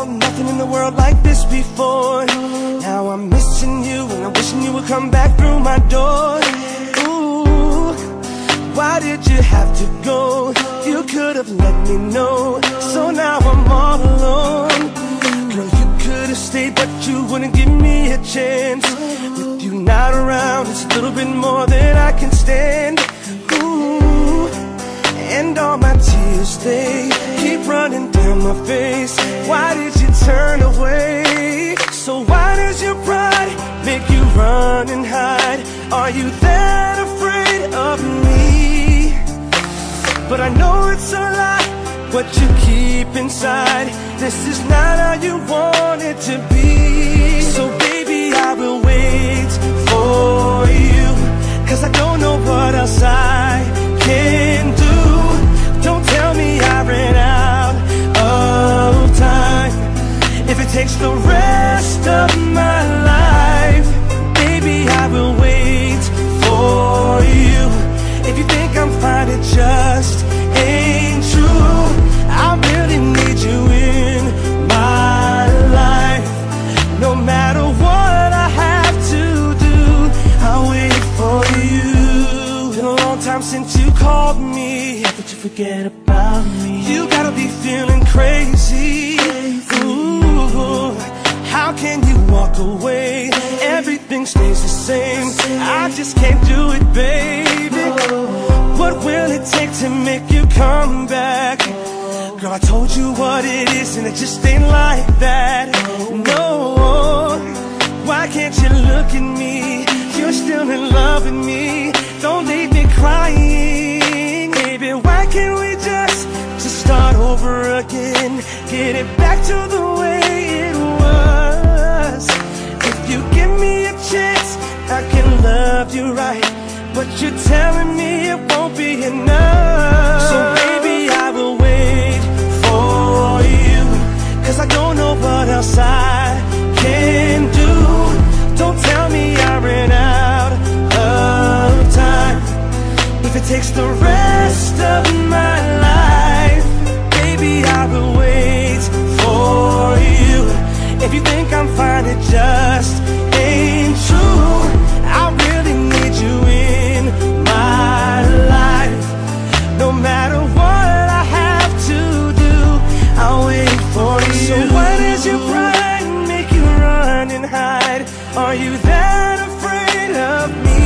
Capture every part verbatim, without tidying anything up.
felt nothing in the world like this before. Now I'm missing you and I'm wishing you would come back through my door. Ooh, why did you have to go? You could have let me know. So now I'm all alone. Girl, you could have stayed, but you wouldn't give me a chance. With you not around, it's a little bit more than I can stand. Ooh, and all my tears, they keep running down my face. Why did you turn away? So why does your pride make you run and hide? Are you that afraid of me? But I know it's a lie, what you keep inside. This is not how you want it to be. So baby, I will wait for you, 'cause I don't know what else I can do. Don't tell me I ran out of time. If it takes the rest of my life, baby, I will wait for you. If you think I'm fine, it just ain't true. I really need you in my life. No matter what I have to do, I'll wait for you. Been a long time since you called me. How could you forget about me? You gotta be feeling crazy. Ooh, how can you walk away? Everything stays the same. I just can't do it, baby. What will it take to make you come back? Girl, I told you what it is and it just ain't like that. No, why can't you look at me? You're still in love with me. Don't leave me crying. Baby, why can't we just, just start over again? Get it back to the way it was. If you give me a chance, I can love you right. But you're telling me it won't be enough. So baby, I will wait for you, 'cause I don't know what else I can do. Don't tell me I ran out of time. If it takes the rest of my life, baby, I will wait for you. If you think I'm fine, it just ain't true. I really need you in my life. No matter what I have to do, I'll wait for you. So why does your pride make you run and hide? Are you that afraid of me?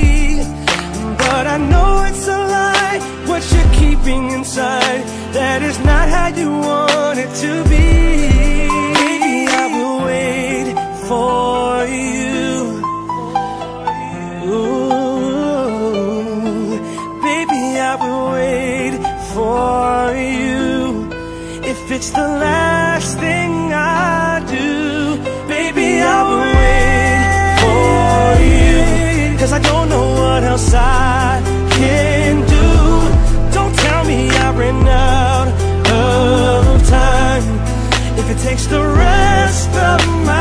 But I know it's a lie, what you're keeping inside. That is not how you want it to be. Baby, I will wait for you. Ooh, baby, I will wait for you. If it's the last thing I do, baby, I will wait for you. 'Cause I don't know what else I can do. Don't tell me I ran out of time. If it takes the rest of my